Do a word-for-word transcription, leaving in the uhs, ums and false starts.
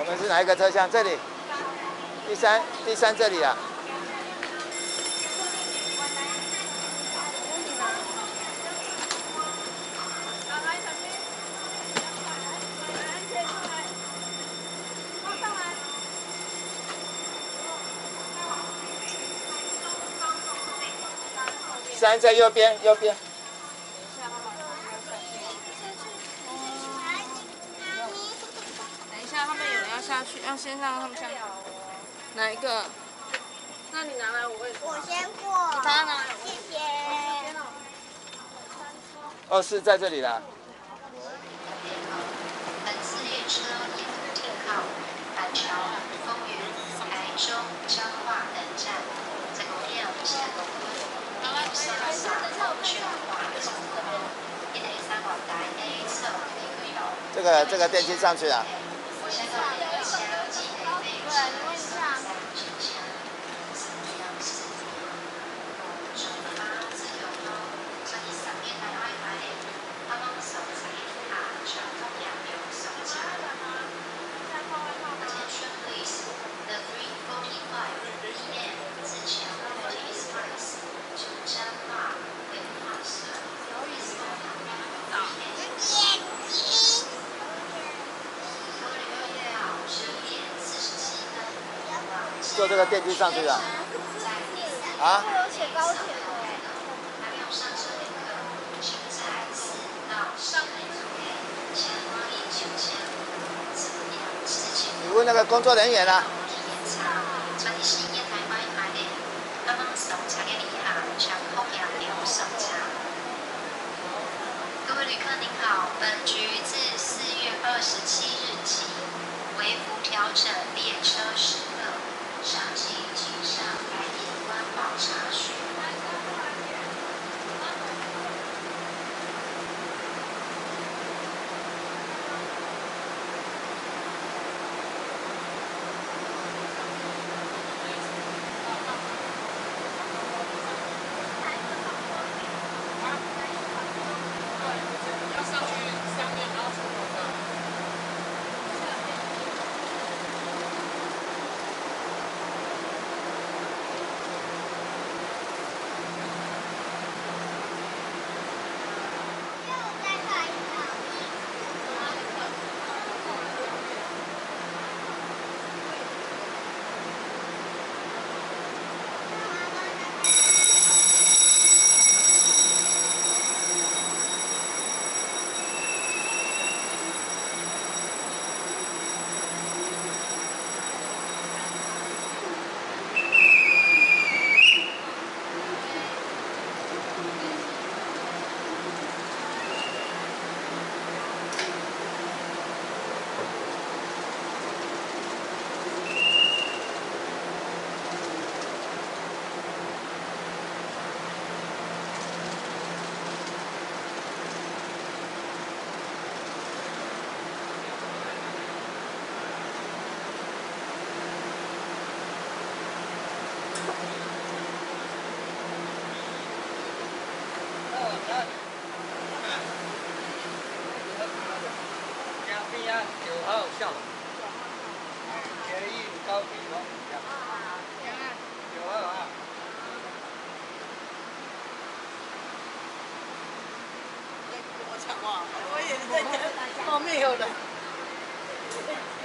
们是哪一个车厢？这里，第三，第三这里啊。三在右边，右边。 等一下，他们有人要下去，要先让他们下去。哪一个？那你拿来我位置。我先过。你把它拿来，谢谢。 哦，是在这里啦。 本次列车沿途停靠板桥、丰原、台中、彰化等站，在公園有下公園。三三澳彰化總公路，一零三號台 A 側離開路。 這個這個電梯上去啊。 香港列車機台內車三三九車，三幺四。出發自由路，所以十月台灣台的啱啱上車下長通人流上車。Attention please, the three forty-five P M 自強特急 express to 彰化with Hudson is on the way to Denver。各位旅客好，十点四十七分， 坐这个电梯上去的。啊？ 会有写高铁的。 还没有上车旅客，请在四到十分钟内前往饮酒箱。 你问那个工作人员啊。 昨天深夜台灣台的啱啱上車嘅旅客，長空人流上車。各位旅客您好，本局自四月二十七日起微幅調整列車時刻，詳情請上該點官網查詢。 九号下捷运高铁哦，九号啊。 我抢话，我也在讲，后面有人。